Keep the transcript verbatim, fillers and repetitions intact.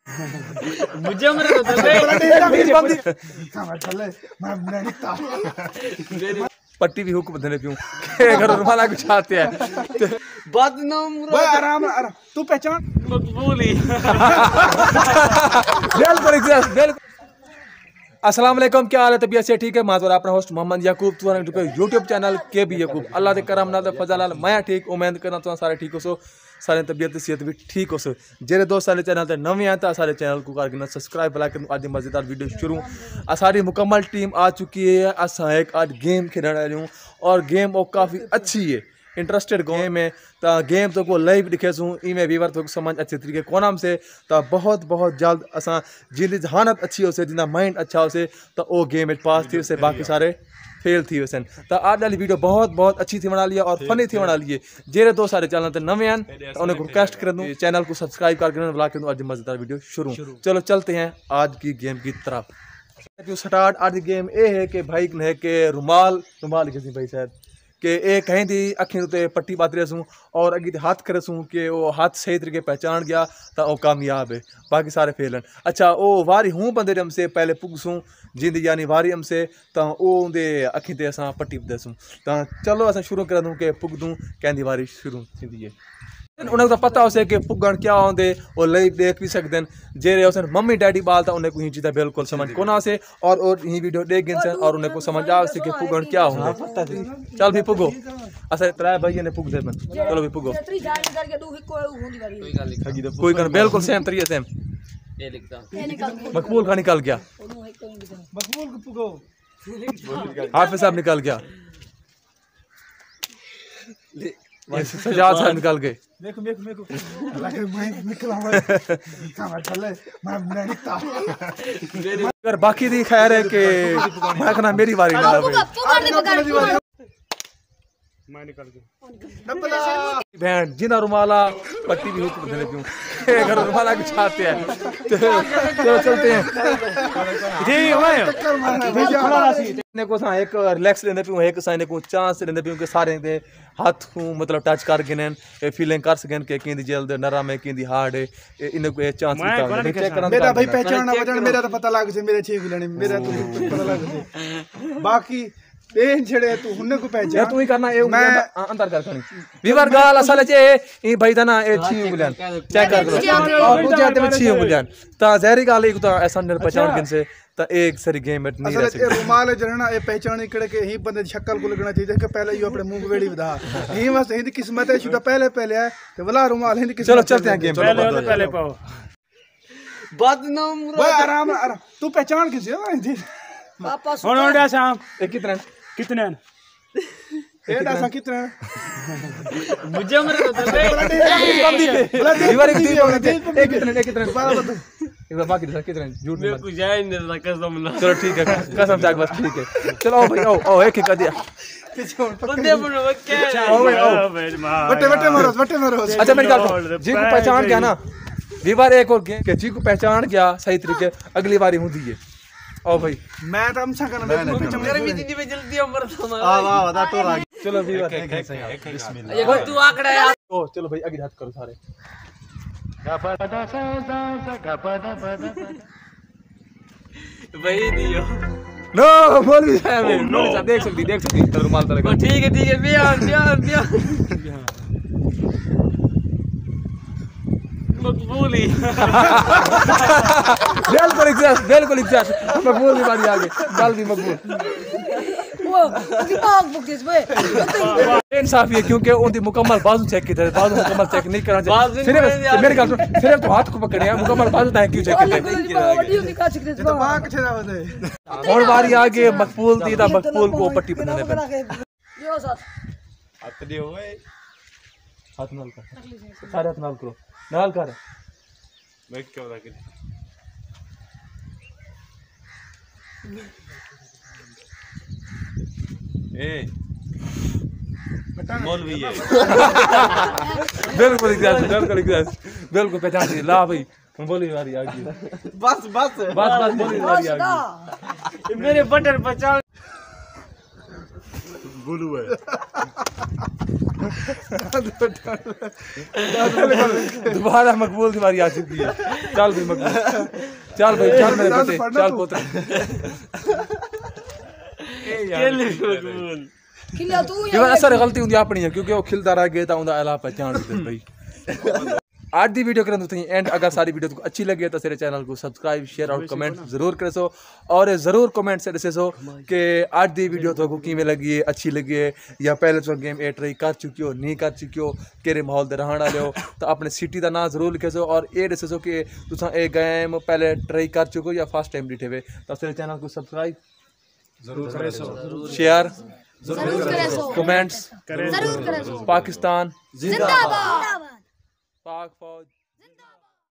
मुझे मेरे पट्टी भी हुक बदलने पियूं अगर रुमाला कुछ आते हैं बदनाम भाई आराम आराम तू पहचान मकबूल ही बिल्कुल बिल्कुल। अस्सलाम वालेकुम, क्या हाल है? तबीयत से ठीक है? मैं अपना होस्ट मोहम्मद याकूब तुम यूट्यूब चैनल के भी याकूब अल्लाह के करम नाल फजल नाल मैं ठीक उम्मीद करना तुम सारे ठीक हो सो सारे तबीयत सेहत भी ठीक हो सो। जेरे दोस्त सारे चैनल ते नवे आए तो सारे चैनल को करके सब्सक्राइब बला कर आज मजेदार वीडियो शुरू। सारी मुकम्मल टीम आ चुकी है। असा एक आज गेम खेलने वाले हूँ और गेम वो काफ़ी अच्छी है, इंटरेस्टेड गेम है। तो गेम तो को लाइव दिखे सूँ इमें वीवर तो समझ अच्छे तरीके कोनम से तो बहुत बहुत जल्द असा जिंदी जहानत अच्छी हो से जिंदा माइंड अच्छा हो से तो वो गेम पास थी से बाकी सारे फेल थी वैसे। तो आज वाली वीडियो बहुत बहुत अच्छी थी बना लिया और फनी थी बना लिए। जेरे दो सारे चैनल तो नवे हैं तो उन्हें रिक्वेस्ट कर दूँ चैनल को सब्सक्राइब करके बुला के दूँ आज मजेदार वीडियो शुरू। चलो चलते हैं आज की गेम की तरफ। स्टार्ट आज गेम ये है कि भाई है कि रुमाल रुमाल किसी भाई शायद कि ए कहीं थी अखी उत्ते पट्टी पात रसूँ और अगे हाथ करे सूँ कि वो हाथ सही तरीके पहचान गया तो वो कामयाब है, बाकी सारे फेलन। अच्छा वो वारी हूँ बंदे हमसे पहले पुगसूँ जिंद यानी वारी हमसे तो वो उनके अखी ते असां पट्टी दसूँ। तो चलो असां शुरू कर दूँ कि पुग दूँ कहती वारी शुरू थी है। उन्हें तो पता उसे कि पुगण क्या होंगे और लई देख भी सकते हैं। जेरे उसे मम्मी डैडी बाल था उन्हें को ही चीज़ा बिल्कुल समझ को ना से और और ही वीडियो देख गिन और उन्हें को समझ आ से कि पुगण क्या होंगे। चल भी पुगो असा त्रै भाई ने पुग दे बन। चलो भी पुगो कोई कर बिल्कुल सेम तरीके सेम मकबूल का निकल गया, मकबूल को पुगो हाफिज साहब निकल गया, सजाद साहब निकल गए। देखो देखो देखो लगे मैं निकला मैं काम चले मैं नहीं निकता अगर बाकी दी खैर है कि मैं कहना मेरी बारी ना लगे मैं निकल गया बहन जिना रुमाला पट्टी भी हुक बदलने पियूं अगर रुमाला कुछ आते हैं चलो चलते हैं जी मैं खड़ा रही ने को सा एक रिलैक्स लेने पियूं एक साइने को चांस लेने पियूं के सारे दे हाथ को मतलब टच कर गिनन ए फीलिंग कर सकन के केंदी जल्द नरम है केंदी हार्ड है इन को चांस चेक करना मेरा भाई पहचानना वजन मेरा तो पता लग से मेरे छे लेने मेरा तो पता लग से बाकी पेन छड़े तू हुन्ने को पहचान तू ही करना ए मैं अंदर कर खणी वीवर गाल असल चे ई भाई तना ए छी उंगलियां चेक कर करो और दूसरे हाथ में छी उंगलियां ता जहरी गाल एक तो ऐसा अंदर पहचान गिन से ता एक सरी गेम में नहीं रह सकता। असल रुमाल जरना ए पहचान इकड़े के ही बंदे शक्ल को लगना चाहिए कि पहले यो अपने मुंह वेड़ी बधा ही बस हिंदी किस्मत है छुटा पहले पहले है ते वाला रुमाल हिंदी किस्मत। चलो चलते हैं गेम पहले पहले पाओ बदनाम भाई आराम आराम तू पहचान किसे है हिंदी पापा होनोडा साहब एक कितने कितने ए डासा कितने मुझे मेरे वीवर एक दी एक कितने एक कितने एक बार बाकी कितने झूठ मेरे को जाए नहीं रहा कसम ना। चलो ठीक है कसम जाग बस ठीक है चलो आओ भाई आओ आओ एक एक कर दिया बंदे बनो क्या आओ भाई आओ बटे बटे मारो बटे मारो। अच्छा मेरी गल जी को पहचान गया ना वीवर एक और गेम के जी को पहचान गया सही तरीके अगली बारी होती है। ओ भाई मैं तो हमसा करना मैं पीछे मेरे भी दीदी पे जल्दी उम्र था आ वाह वाह तो आ चलो वीवर बिस्मिल्लाह ये तू आंकड़ा यार ओ चलो भाई आगे हाथ करो सारे वही दियो नो बोल भी है मैं नो देख सकती देख सकती रुमाल तरह का ठीक है ठीक है बियान बियान बियान मकबूल ही बिल्कुल एग्जैक्ट बिल्कुल एग्जैक्ट मकबूल की बारी आ गई गल भी मकबूल वो दिमाग बुकिस वे इंसाफी है क्योंकि उनकी मुकम्मल बाजू चेक की थे बाजू मुकम्मल चेक नहीं करना चाहिए सिर्फ मेरे ख्याल से सिर्फ तो हाथ को पकड़े हैं मुकम्मल बाजू नहीं क्यों चेक करते ये तो बात किथे ना बता और बारी आ गई मकबूल दी था मकबूल को पट्टी बनाने पे यो साथ हाथ दे ओए हाथ नाल कर सारे हाथ नाल करो नाल कर मैं क्या बता के ए मौलवी है बिल्कुल एग्जैक्ट बिल्कुल एग्जैक्ट बिल्कुल पहचान ला भाई बोली वाली आ गई बस बस बस बस बोली वाली आ गई मेरे बटन पहचान बोलू है दोबारा मकबूल की बारी आ चुकी है। चल भाई मकबूल, चल भाई, चल मेरे बेटे, चल पुत्र। खिला तू ये असर गलती होंगी अपनी है क्योंकि वो खिलता रह गया था उनका अला पहचान भाई। आज दी वीडियो करें तो एंड अगर सारी वीडियो तो अच्छी लगी तो मेरे चैनल को सब्सक्राइब शेयर और कमेंट जरूर करे सो और जरूर कमेंट से दसे सो कि आज दी वीडियो तो किमें लगी है, अच्छी लगी है या पहले तो गेम ए ट्राई कर चुकी हो नहीं कर चुकी हो केरे माहौल दे रहण वाले हो तो अपने सिटी का नाम जरूर लिखे सो और ये दसे सो कि तुसा ए गेम पहले ट्राई कर चुको या फर्स्ट टाइम डिठे हुए तो मेरे चैनल को सब्सक्राइब जरूर करे सो, शेयर जरूर करे सो, कमेंट्स जरूर करे सो। पाकिस्तान जिंदाबाद। पाक फौज।